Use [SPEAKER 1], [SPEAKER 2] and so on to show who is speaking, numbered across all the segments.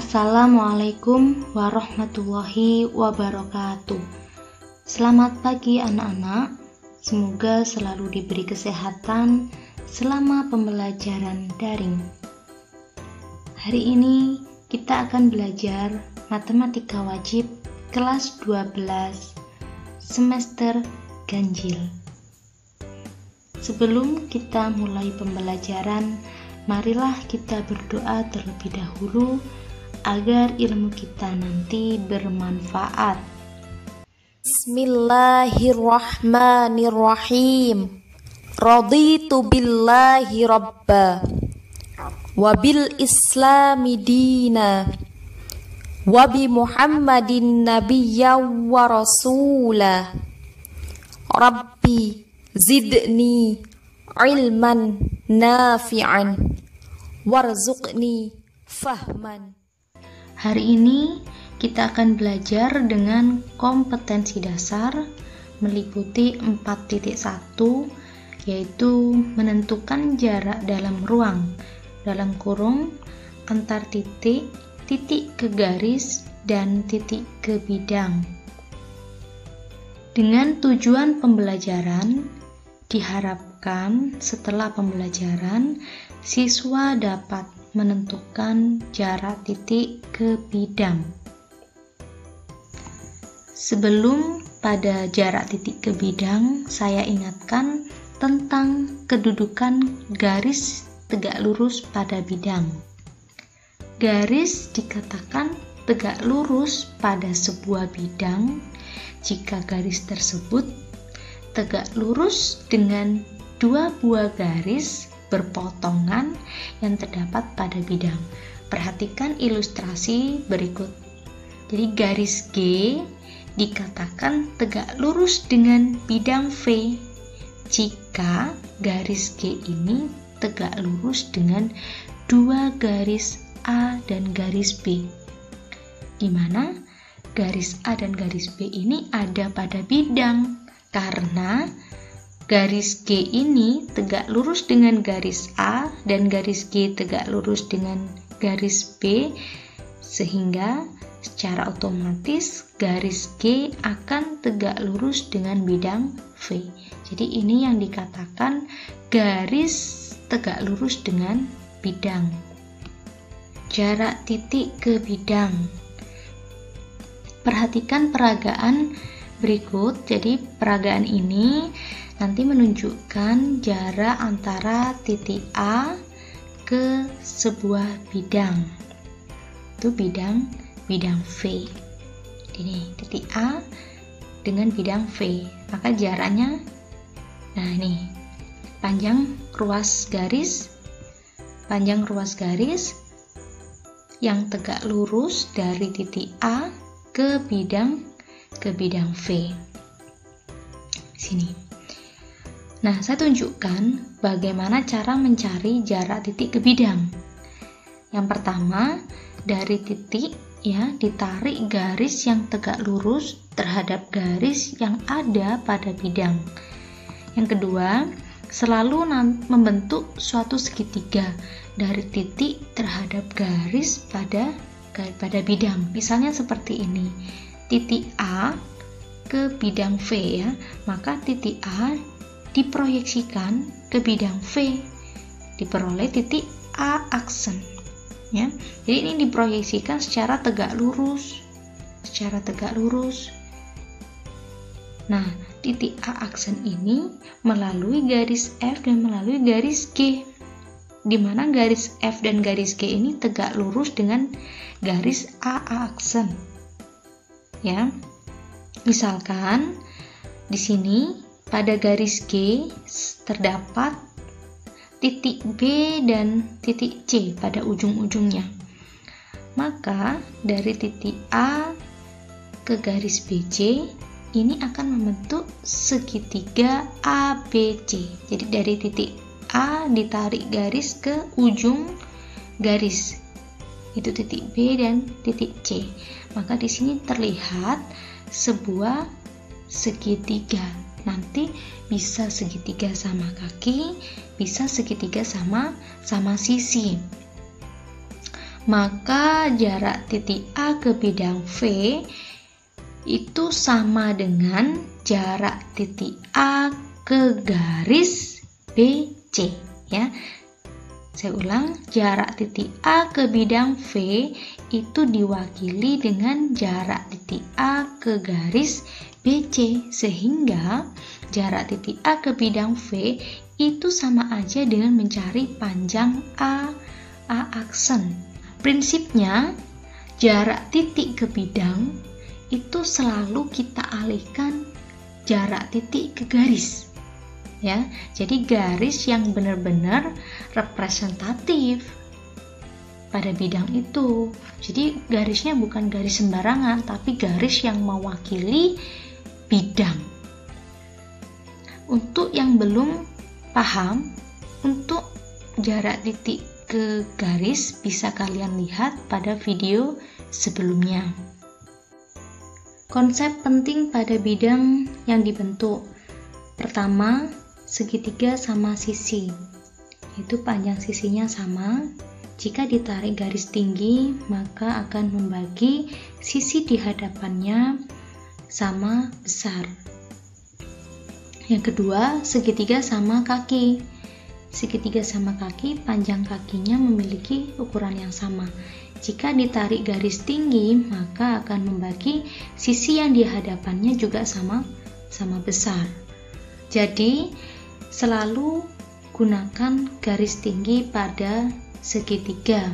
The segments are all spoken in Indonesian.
[SPEAKER 1] Assalamualaikum warahmatullahi wabarakatuh. Selamat pagi anak-anak. Semoga selalu diberi kesehatan selama pembelajaran daring. Hari ini kita akan belajar matematika wajib kelas 12 semester ganjil. Sebelum kita mulai pembelajaran, marilah kita berdoa terlebih dahulu agar ilmu kita nanti bermanfaat.
[SPEAKER 2] Bismillahirrahmanirrahim. Raditu billahi rabba wa bil islami dina wa bi Muhammadin nabiyya wa rasula. Rabbi zidni ilman nafi'an warzuqni fahman.
[SPEAKER 1] Hari ini kita akan belajar dengan kompetensi dasar meliputi 4.1, yaitu menentukan jarak dalam ruang, dalam kurung, antar titik, titik ke garis, dan titik ke bidang. Dengan tujuan pembelajaran, diharapkan setelah pembelajaran, siswa dapat menentukan jarak titik ke bidang. Sebelum pada jarak titik ke bidang, saya ingatkan tentang kedudukan garis tegak lurus pada bidang. Garis dikatakan tegak lurus pada sebuah bidang jika garis tersebut tegak lurus dengan dua buah garis berpotongan yang terdapat pada bidang. Perhatikan ilustrasi berikut. Jadi garis G dikatakan tegak lurus dengan bidang V jika garis G ini tegak lurus dengan dua garis A dan garis B, di mana garis A dan garis B ini ada pada bidang karena garis G ini tegak lurus dengan garis A dan garis G tegak lurus dengan garis B, sehingga secara otomatis garis G akan tegak lurus dengan bidang V. Jadi ini yang dikatakan garis tegak lurus dengan bidang. Jarak titik ke bidang. Perhatikan peragaan berikut. Jadi peragaan ini nanti menunjukkan jarak antara titik A ke sebuah bidang. Itu bidang V. Ini titik A dengan bidang V. Maka jaraknya, nah ini panjang ruas garis yang tegak lurus dari titik A ke bidang V. Sini. Nah, saya tunjukkan bagaimana cara mencari jarak titik ke bidang. Yang pertama, dari titik ditarik garis yang tegak lurus terhadap garis yang ada pada bidang. Yang kedua, selalu membentuk suatu segitiga dari titik terhadap garis pada bidang. Misalnya seperti ini. Titik A ke bidang V maka titik A diproyeksikan ke bidang V, diperoleh titik A aksen Jadi ini diproyeksikan secara tegak lurus. Nah, titik A aksen ini melalui garis F dan melalui garis G, di mana garis F dan garis G ini tegak lurus dengan garis A aksen. Misalkan di sini pada garis G terdapat titik B dan titik C pada ujung-ujungnya. Maka dari titik A ke garis BC ini akan membentuk segitiga ABC. Jadi dari titik A ditarik garis ke ujung garis. Itu titik B dan titik C. Maka di sini terlihat sebuah segitiga. Nanti bisa segitiga sama kaki, bisa segitiga sama sisi. maka jarak titik A ke bidang V itu sama dengan jarak titik A ke garis BC, ya. Saya ulang, jarak titik A ke bidang V itu diwakili dengan jarak titik A ke garis BC, sehingga jarak titik A ke bidang V itu sama aja dengan mencari panjang A aksen. Prinsipnya, jarak titik ke bidang itu selalu kita alihkan jarak titik ke garis, ya. Jadi garis yang benar-benar representatif pada bidang itu. Jadi garisnya bukan garis sembarangan, tapi garis yang mewakili bidang. Untuk yang belum paham, untuk jarak titik ke garis bisa kalian lihat pada video sebelumnya. Konsep penting pada bidang yang dibentuk. Pertama, segitiga sama sisi. Itu panjang sisinya sama. Jika ditarik garis tinggi, maka akan membagi sisi di hadapannya sama besar. Yang kedua, segitiga sama kaki. Segitiga sama kaki, panjang kakinya memiliki ukuran yang sama. Jika ditarik garis tinggi, maka akan membagi sisi yang di hadapannya juga sama besar. Jadi, selalu gunakan garis tinggi pada segitiga.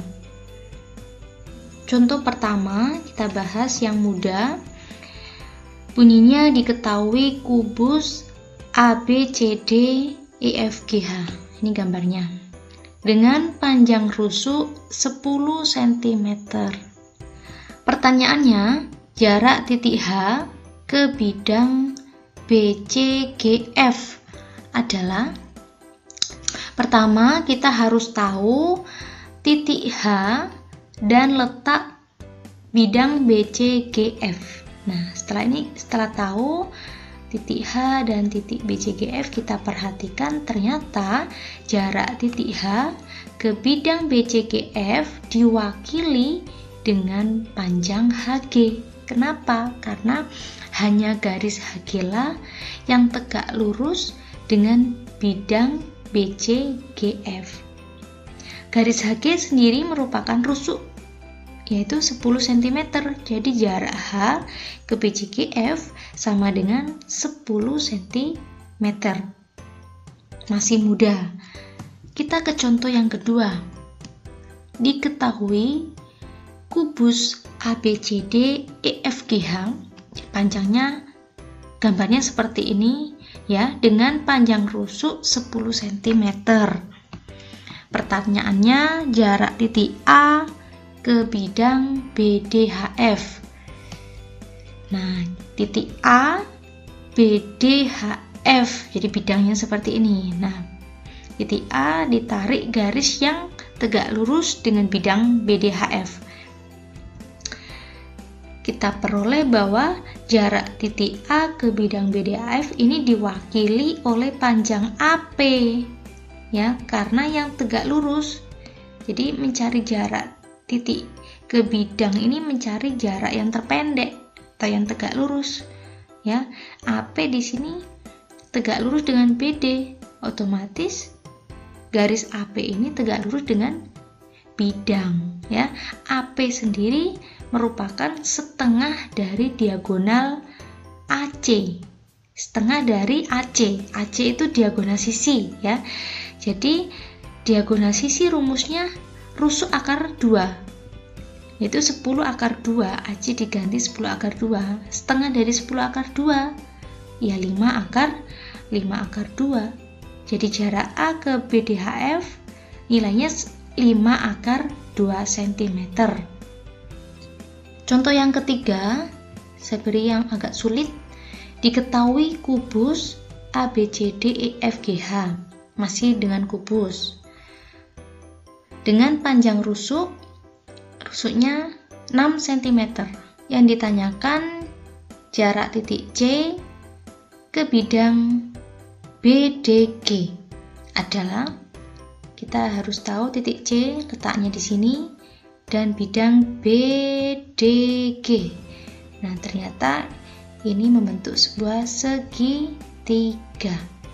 [SPEAKER 1] Contoh pertama, kita bahas yang mudah. Bunyinya diketahui kubus ABCD EFGH. Ini gambarnya. Dengan panjang rusuk 10 cm. Pertanyaannya, jarak titik H ke bidang BCGF adalah, pertama kita harus tahu titik H dan letak bidang BCGF. Nah, setelah tahu titik H dan titik BCGF, kita perhatikan ternyata jarak titik H ke bidang BCGF diwakili dengan panjang HG. Kenapa? Karena hanya garis HG lah yang tegak lurus dengan bidang BCGF. Garis HG sendiri merupakan rusuk, yaitu 10 cm. Jadi jarak H ke BCGF sama dengan 10 cm. Masih mudah. Kita ke contoh yang kedua. Diketahui kubus ABCD EFGH, panjangnya gambarnya seperti ini, ya, dengan panjang rusuk 10 cm. Pertanyaannya, jarak titik A ke bidang BDHF. Nah, titik A, BDHF, jadi bidangnya seperti ini. Nah, titik A ditarik garis yang tegak lurus dengan bidang BDHF. Kita peroleh bahwa jarak titik A ke bidang BDHF ini diwakili oleh panjang AP, ya, karena yang tegak lurus. Jadi mencari jarak titik ke bidang ini mencari jarak yang terpendek atau yang tegak lurus, ya. AP di sini tegak lurus dengan BD, otomatis garis AP ini tegak lurus dengan bidang, ya. AP sendiri merupakan setengah dari diagonal AC. Setengah dari AC. AC itu diagonal sisi, ya. Jadi diagonal sisi rumusnya rusuk akar 2, yaitu 10 akar 2. AC diganti 10 akar 2. Setengah dari 10 akar 2, ya 5 akar 2. Jadi jarak A ke BDHF nilainya 5 akar 2 cm. Contoh yang ketiga, saya beri yang agak sulit. Diketahui kubus ABCDEFGH, masih dengan kubus. Dengan panjang rusuknya 6 cm. Yang ditanyakan jarak titik C ke bidang BDG adalah, kita harus tahu titik C letaknya di sini, dan bidang BDG. Nah, ternyata ini membentuk sebuah segitiga.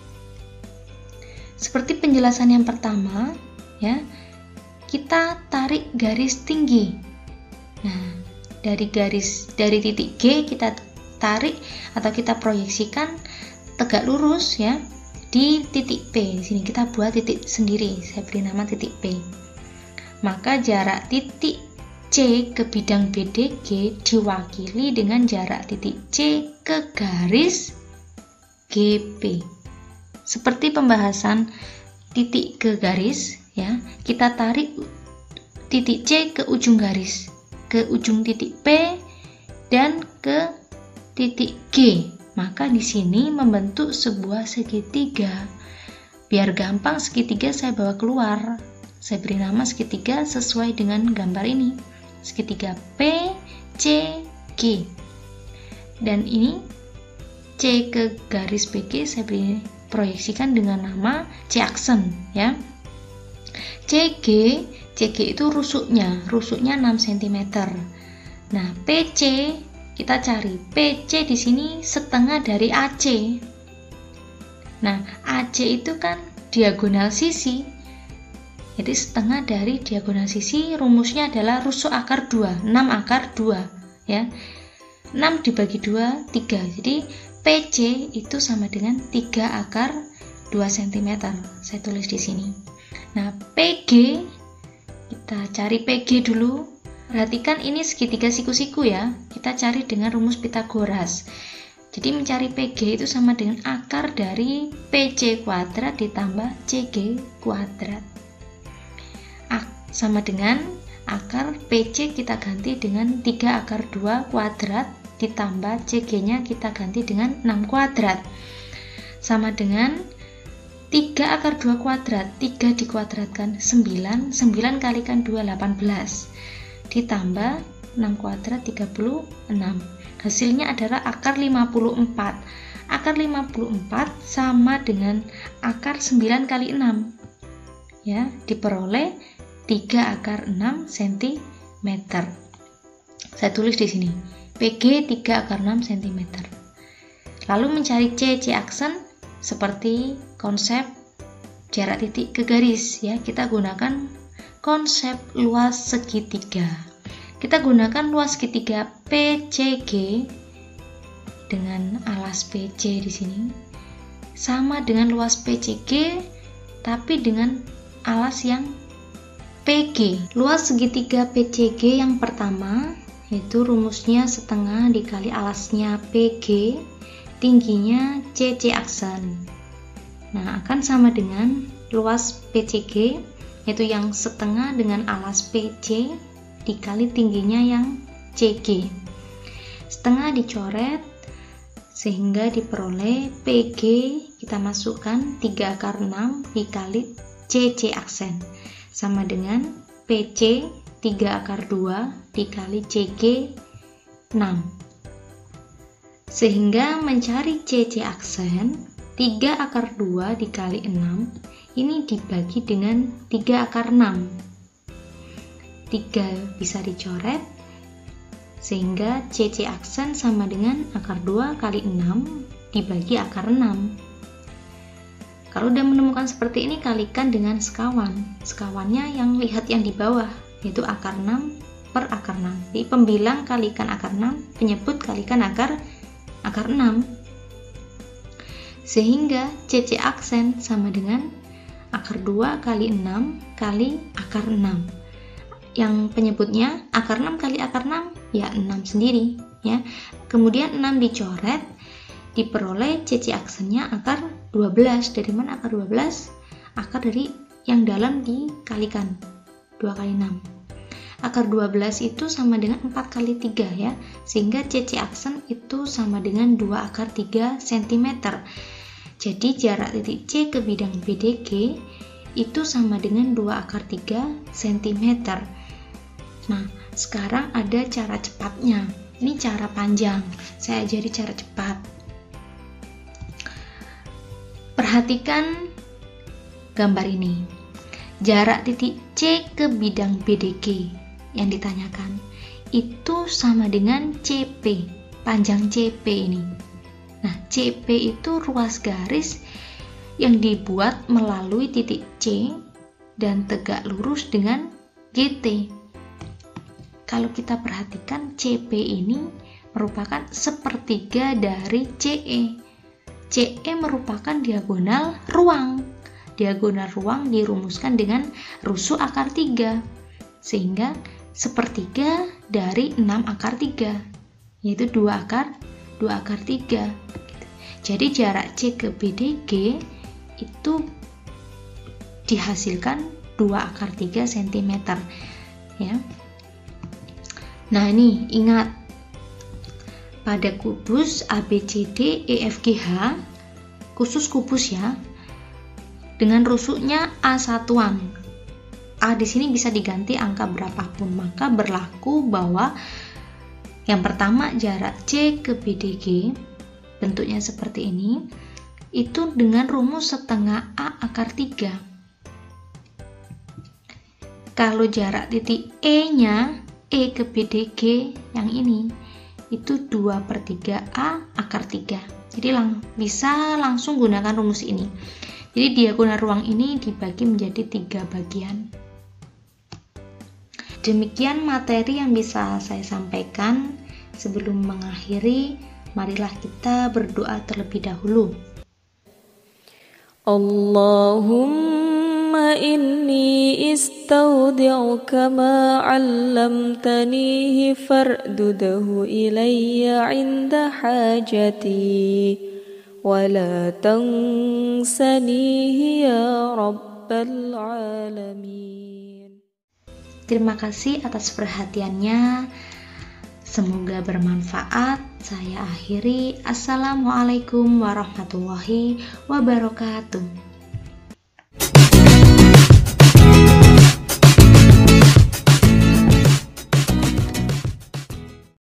[SPEAKER 1] Seperti penjelasan yang pertama, ya, kita tarik garis tinggi. Nah, dari titik G kita tarik atau kita proyeksikan tegak lurus, ya, di titik P. Di sini kita buat titik sendiri, saya beri nama titik P. Maka jarak titik C ke bidang BDG diwakili dengan jarak titik C ke garis GP. Seperti pembahasan titik ke garis, ya, kita tarik titik C ke ujung garis, ke ujung titik P dan ke titik G. Maka di sini membentuk sebuah segitiga. Biar gampang segitiga saya bawa keluar. Saya beri nama segitiga sesuai dengan gambar ini. Segitiga P, C, G. Dan ini C ke garis BG saya beri proyeksikan dengan nama C aksen, ya. CG itu rusuknya 6 cm. Nah, PC kita cari. PC di sini setengah dari AC. Nah, AC itu kan diagonal sisi. Jadi setengah dari diagonal sisi, rumusnya adalah rusuk akar 2, 6 akar 2, ya. 6 dibagi 2, 3. Jadi PC itu sama dengan 3 akar 2 cm. Saya tulis di sini. Nah, PG, kita cari PG dulu. Perhatikan ini segitiga siku-siku, ya. Kita cari dengan rumus Pitagoras. Jadi mencari PG itu sama dengan akar dari PC kuadrat ditambah CG kuadrat. Sama dengan akar PC kita ganti dengan 3 akar 2 kuadrat ditambah CG-nya kita ganti dengan 6 kuadrat. Sama dengan 3 akar 2 kuadrat, 3 dikuadratkan 9, 9 kalikan 2 18 ditambah 6 kuadrat 36. Hasilnya adalah akar 54. Akar 54 sama dengan akar 9 kali 6. Ya, diperoleh 3 akar 6 cm. Saya tulis di sini. PG 3 akar 6 cm. Lalu mencari C aksen seperti konsep jarak titik ke garis, ya. Kita gunakan konsep luas segitiga. Kita gunakan luas segitiga PCG dengan alas PC di sini sama dengan luas PCG tapi dengan alas yang PG. Luas segitiga PCG yang pertama yaitu rumusnya setengah dikali alasnya PG, tingginya CC aksen. Nah, akan sama dengan luas PCG yaitu yang setengah dengan alas PC dikali tingginya yang CG. Setengah dicoret sehingga diperoleh PG kita masukkan 3 akar 6 dikali CC aksen sama dengan PC 3 akar 2 dikali CG 6. Sehingga mencari CC aksen 3 akar 2 dikali 6 ini dibagi dengan 3 akar 6. 3 bisa dicoret sehingga CC aksen sama dengan akar 2 kali 6 dibagi akar 6. Kalau udah menemukan seperti ini, kalikan dengan sekawan. Sekawannya yang lihat yang di bawah, yaitu akar 6 per akar 6. Jadi pembilang kalikan akar 6, penyebut kalikan akar 6. Sehingga CC aksen sama dengan akar 2 kali 6 kali akar 6. Yang penyebutnya akar 6 kali akar 6, ya 6 sendiri. Ya. Kemudian 6 dicoret, diperoleh CC aksennya akar 12. Dari mana akar 12? Akar dari yang dalam dikalikan 2 kali 6. Akar 12 itu sama dengan 4 kali 3 ya. Sehingga CC aksen itu sama dengan 2 akar 3 cm. Jadi jarak titik C ke bidang BDG itu sama dengan 2 akar 3 cm. Nah, sekarang ada cara cepatnya. Ini cara panjang. Saya ajari cara cepat. Perhatikan gambar ini. Jarak titik C ke bidang BDG yang ditanyakan itu sama dengan CP, panjang CP ini. Nah, CP itu ruas garis yang dibuat melalui titik C dan tegak lurus dengan GT. Kalau kita perhatikan, CP ini merupakan sepertiga dari CE. CE merupakan diagonal ruang. Diagonal ruang dirumuskan dengan rusuk akar 3, sehingga sepertiga dari 6 akar 3, yaitu 2 akar 3. Jadi jarak C ke BDG itu dihasilkan 2 akar 3 cm ya. Nah, ini ingat, pada kubus ABCD EFGH, khusus kubus ya, dengan rusuknya A1-an. A di sini bisa diganti angka berapapun, maka berlaku bahwa yang pertama jarak C ke BDG bentuknya seperti ini, itu dengan rumus setengah A akar 3. Kalau jarak titik E-nya, E ke BDG yang ini, itu 2/3A akar 3. Jadi bisa langsung gunakan rumus ini. Jadi diagonal ruang ini dibagi menjadi 3 bagian. Demikian materi yang bisa saya sampaikan. Sebelum mengakhiri, marilah kita berdoa terlebih dahulu.
[SPEAKER 2] Allahumma inni istaudi'uka ma 'allamtanihi fardudahu ilayya 'inda hajati wa la tansanihi ya rabbal alamin.
[SPEAKER 1] Terima kasih atas perhatiannya. Semoga bermanfaat. Saya akhiri. Assalamualaikum warahmatullahi wabarakatuh.